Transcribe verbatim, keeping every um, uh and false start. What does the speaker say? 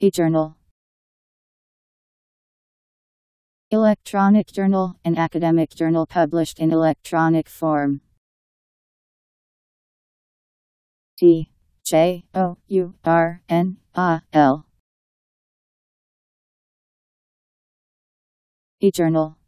E-journal. Electronic journal, an academic journal published in electronic form. T J O U R N A L. E-journal.